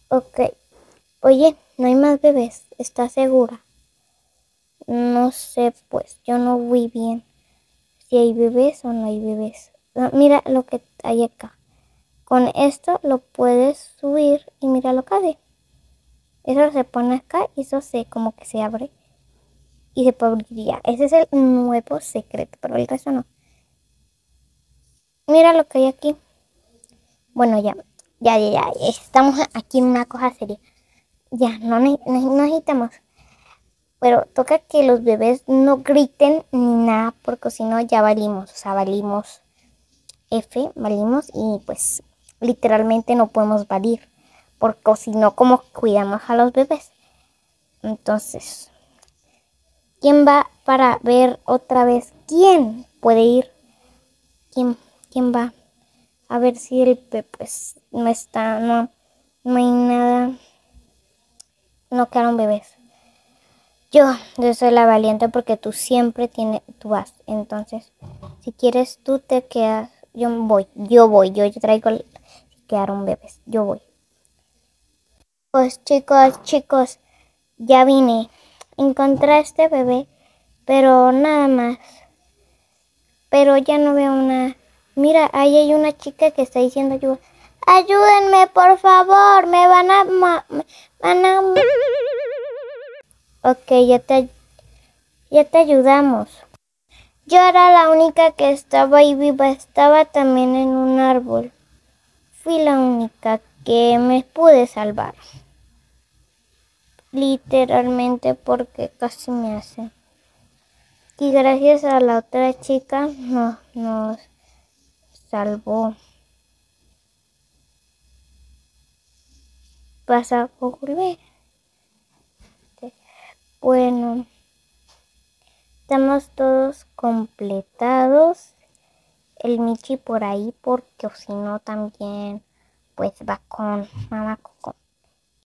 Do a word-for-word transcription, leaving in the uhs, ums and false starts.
Ok. Oye, no hay más bebés. ¿Estás segura? No sé, pues yo no voy bien. Si hay bebés o no hay bebés. Ah, mira lo que hay acá. Con esto lo puedes subir y mira lo que hace. Eso se pone acá y eso se como que se abre y se puede abrir ya. Ese es el nuevo secreto, pero el resto no. Mira lo que hay aquí. Bueno, ya, ya, ya, ya. Estamos aquí en una cosa seria. Ya, no, ne- ne- no necesitamos. Pero toca que los bebés no griten ni nada, porque si no ya valimos. O sea, valimos F, valimos y pues literalmente no podemos valir. Porque si no, ¿cómo cuidamos a los bebés? Entonces, ¿quién va para ver otra vez? ¿Quién puede ir? ¿Quién, quién va? A ver si el bebé pues no está, no, no hay nada. No quedaron bebés. Yo, yo soy la valiente porque tú siempre tienes, tú vas. Entonces, si quieres, tú te quedas. Yo voy, yo voy, yo traigo. el- Si quedaron bebés, yo voy. Pues chicos, chicos, ya vine. Encontré a este bebé, pero nada más. Pero ya no veo una. Mira, ahí hay una chica que está diciendo ayuda. Ayúdenme, por favor, me van a. ma- me van a. Ok, ya te, ya te ayudamos. Yo era la única que estaba ahí viva, estaba también en un árbol. Fui la única que me pude salvar. Literalmente porque casi me hacen. Y gracias a la otra chica no, nos salvó. ¿Vas a volver? Bueno, estamos todos completados. El Michi por ahí porque o si no también pues va con mamá Coco.